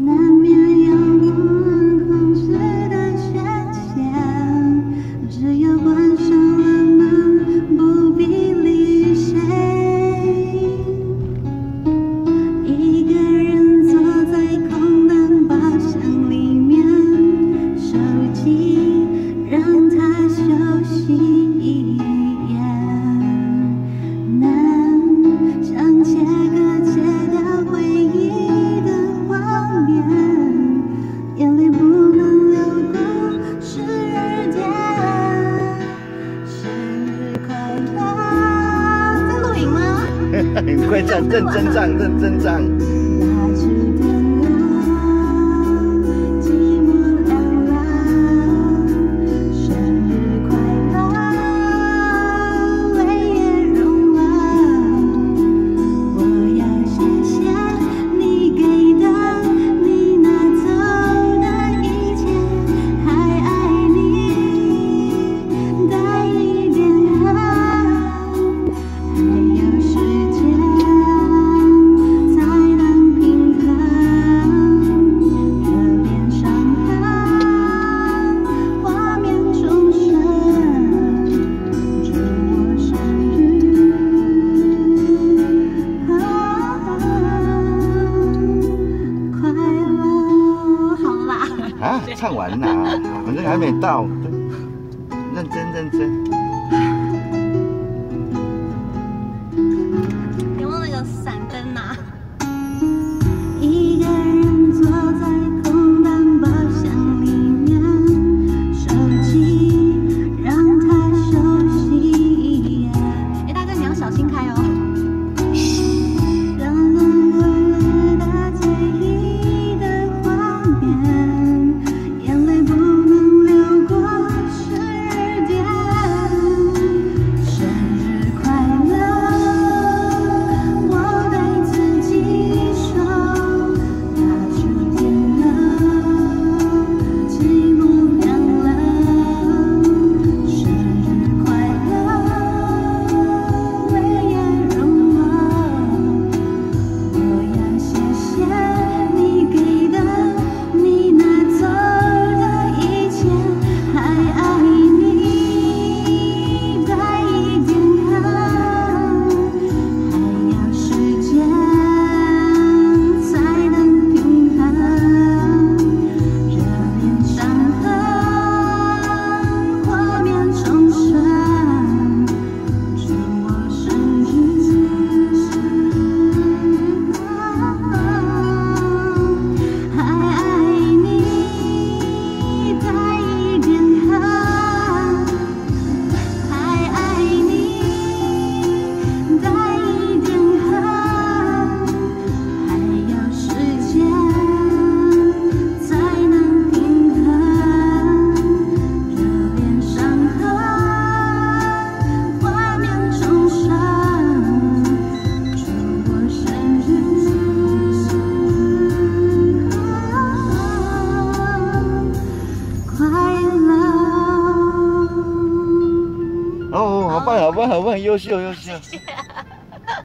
难免有不能控制的缺陷，只有关上了门，不必理谁。一个人坐在空荡包厢里面，手机让它休息一夜，难想切割切掉回忆的画面，眼泪不能流过12点。生日快乐！在录影吗？ 你快唱，认真唱，认真唱。 蜡烛点亮，寂寞凉凉。生日快乐，泪也融了。我要谢谢你给的，你拿走的一切，还爱你，带一点恨，还有时间才能平衡热恋伤痕，画面重生。祝我生日快乐！好啦， 啊，唱完啦，反正还没到，认真认真。 有没有那个闪灯啊？一个人坐在空荡包厢里面，手机让它休息一夜。哎，大哥你要小心开哦。让人流泪的最忆的画面，眼泪不能流过12点。生日快乐，我对自己说。蜡烛点了，寂寞凉了。生日快乐，泪也融了。我要谢谢你给的，你拿走的一切，还爱你，带一点恨，还要时间才能平衡热恋伤痕，画面重生。祝我生日还爱你，带一点恨，还爱你，带一点恨，还要时间才能平衡热恋伤痕，画面重生。祝我生日快乐！ 哦，好棒，好棒，好棒，优秀，优秀。 谢谢。